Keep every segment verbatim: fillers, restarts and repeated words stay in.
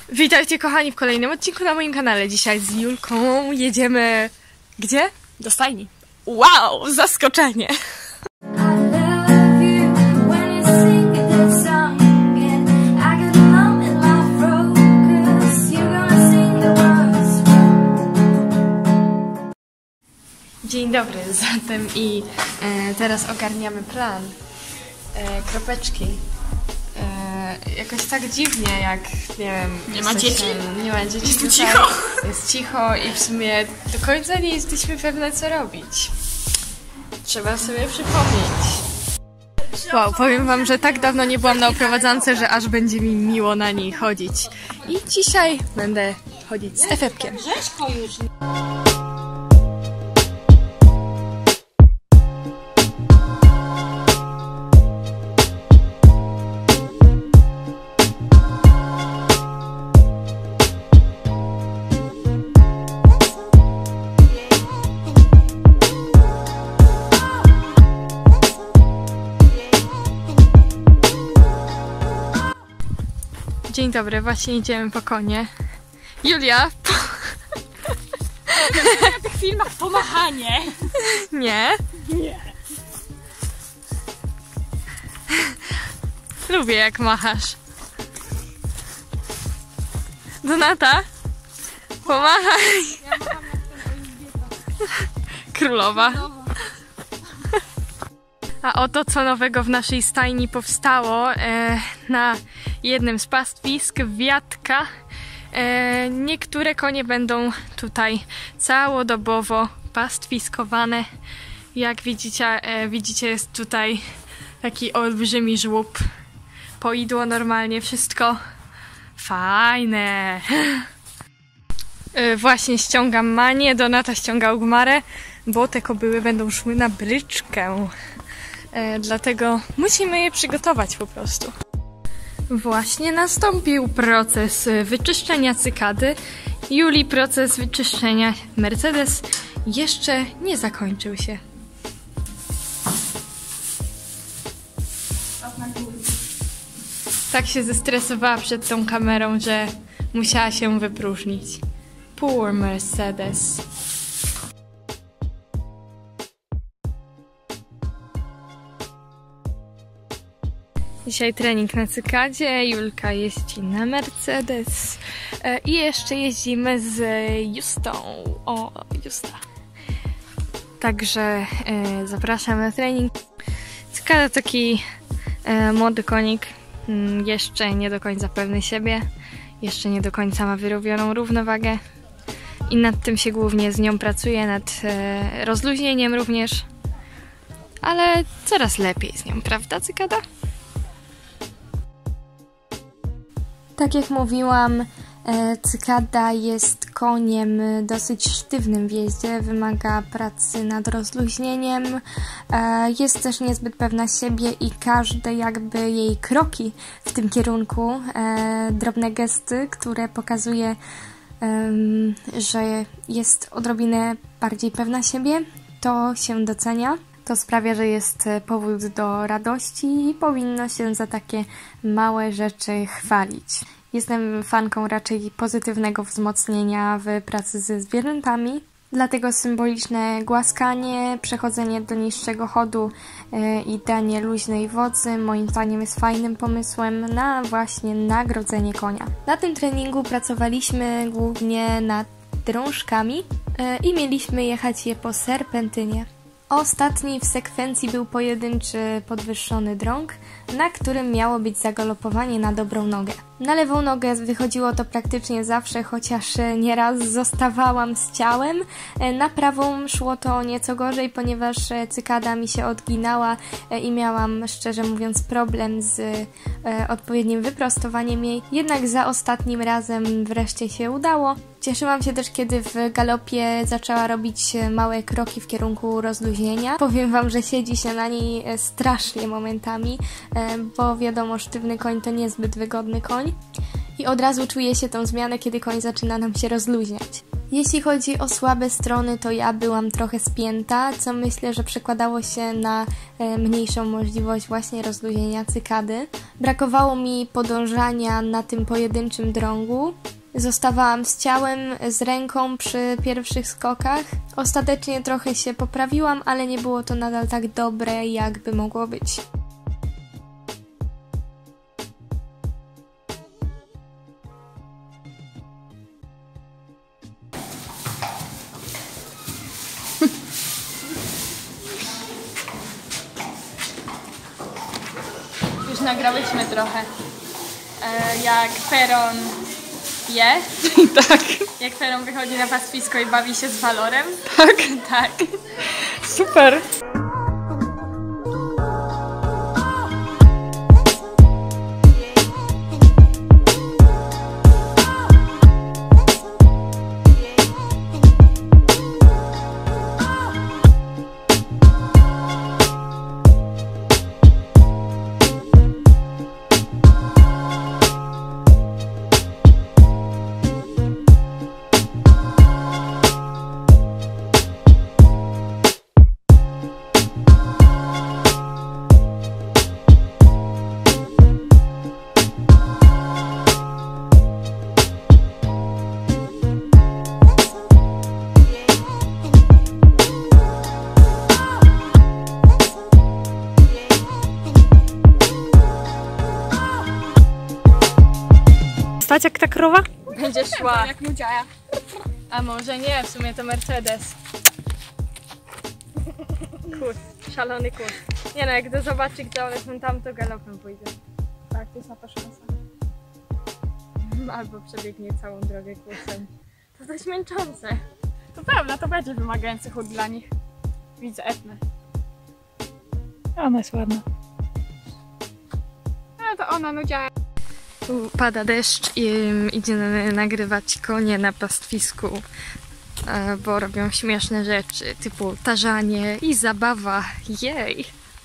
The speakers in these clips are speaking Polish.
Witajcie kochani w kolejnym odcinku na moim kanale. Dzisiaj z Julką jedziemy... Gdzie? Do stajni. Wow, zaskoczenie! Dzień dobry, zatem i e, teraz ogarniamy plan. E, kropeczki. E, jakoś tak dziwnie, jak nie wiem... Nie ma dzieci? Nie ma dzieci. Jest tutaj. cicho. Jest cicho i w sumie do końca nie jesteśmy pewne, co robić. Trzeba sobie przypomnieć. Wow, powiem wam, że tak dawno nie byłam na oprowadzance, że aż będzie mi miło na niej chodzić. I dzisiaj będę chodzić z Efepkiem. Rzeźko już. Dzień dobry, właśnie idziemy po konie. Julia! Po... W tych filmach pomachanie. Nie? Nie. Lubię jak machasz. Donata? Pomachaj! Królowa. A oto co nowego w naszej stajni powstało e, na jednym z pastwisk Wiatka. E, niektóre konie będą tutaj całodobowo pastwiskowane. Jak widzicie, e, widzicie jest tutaj taki olbrzymi żłób. Poidło normalnie, wszystko fajne. E, właśnie ściągam manię, Donata ściągał gmarę, bo te kobyły będą szły na bryczkę. E, dlatego musimy je przygotować po prostu. Właśnie nastąpił proces wyczyszczenia cykady. Julii proces wyczyszczenia Mercedes jeszcze nie zakończył się. Tak się zestresowała przed tą kamerą, że musiała się wypróżnić. Poor Mercedes. Dzisiaj trening na cykadzie, Julka jeździ na Mercedes e, i jeszcze jeździmy z Justą. O, Justa. Także e, zapraszam na trening. Cykada taki e, młody konik, mm, jeszcze nie do końca pewny siebie, jeszcze nie do końca ma wyrobioną równowagę i nad tym się głównie z nią pracuje, nad e, rozluźnieniem również, ale coraz lepiej z nią, prawda cykada? Tak jak mówiłam, cykada jest koniem dosyć sztywnym w jeździe, wymaga pracy nad rozluźnieniem, jest też niezbyt pewna siebie i każde jakby jej kroki w tym kierunku, drobne gesty, które pokazuje, że jest odrobinę bardziej pewna siebie, to się docenia. To sprawia, że jest powód do radości i powinno się za takie małe rzeczy chwalić. Jestem fanką raczej pozytywnego wzmocnienia w pracy ze zwierzętami, dlatego symboliczne głaskanie, przechodzenie do niższego chodu i danie luźnej wodzy moim zdaniem jest fajnym pomysłem na właśnie nagrodzenie konia. Na tym treningu pracowaliśmy głównie nad drążkami i mieliśmy jechać je po serpentynie. Ostatni w sekwencji był pojedynczy podwyższony drąg, na którym miało być zagalopowanie na dobrą nogę. Na lewą nogę wychodziło to praktycznie zawsze, chociaż nieraz zostawałam z ciałem. Na prawą szło to nieco gorzej, ponieważ cykada mi się odginała i miałam, szczerze mówiąc, problem z odpowiednim wyprostowaniem jej. Jednak za ostatnim razem wreszcie się udało. Cieszyłam się też, kiedy w galopie zaczęła robić małe kroki w kierunku rozluźnienia. Powiem wam, że siedzi się na niej strasznie momentami, bo wiadomo, sztywny koń to niezbyt wygodny koń. I od razu czuje się tą zmianę, kiedy koń zaczyna nam się rozluźniać. Jeśli chodzi o słabe strony, to ja byłam trochę spięta, co myślę, że przekładało się na e, mniejszą możliwość właśnie rozluźnienia cykady. Brakowało mi podążania na tym pojedynczym drągu. Zostawałam z ciałem, z ręką przy pierwszych skokach. Ostatecznie trochę się poprawiłam, ale nie było to nadal tak dobre, jak by mogło być. Już nagrałyśmy trochę, e, jak Feron je. Tak. Jak Feron wychodzi na pastwisko i bawi się z Valorem. Tak. Tak. Super. Stać jak ta krowa? Będzie szła. Jak nudziaja. A może nie, w sumie to Mercedes. Kurs, szalony kurs. Nie no, jak to zobaczy, gdzie one są tam, to galopem pójdzie. Tak, to jest na to szansa. Albo przebiegnie całą drogę kursem. To dość męczące. To prawda, to będzie wymagający chód dla nich. Widzę Etnę. Ona jest ładna. Ale to ona nudziaja. Tu pada deszcz i idziemy nagrywać konie na pastwisku, bo robią śmieszne rzeczy typu tarzanie i zabawa. Jej!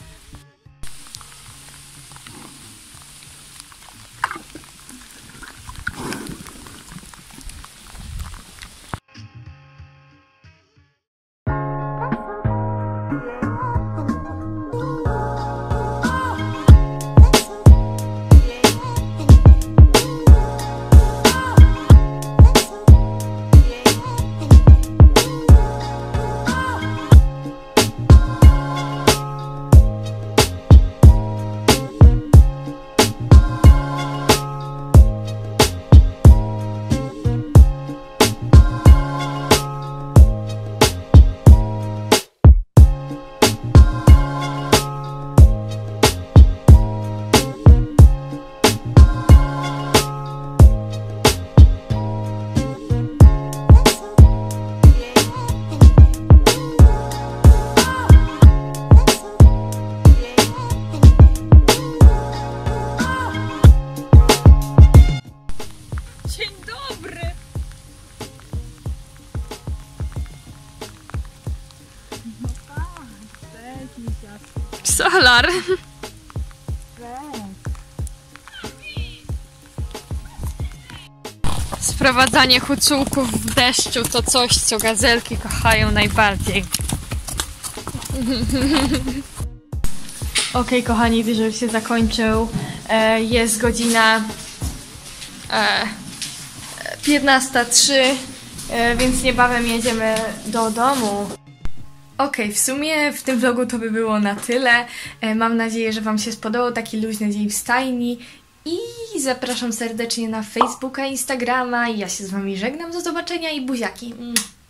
Solar! Sprowadzanie hucułków w deszczu to coś, co gazelki kochają najbardziej. Okej, kochani, dyżur się zakończył. E, jest godzina e, piętnasta trzy, e, więc niebawem jedziemy do domu. Okej, okay, w sumie w tym vlogu to by było na tyle. E, mam nadzieję, że Wam się spodobał taki luźny dzień w stajni. I zapraszam serdecznie na Facebooka, Instagrama. I ja się z Wami żegnam. Do zobaczenia i buziaki.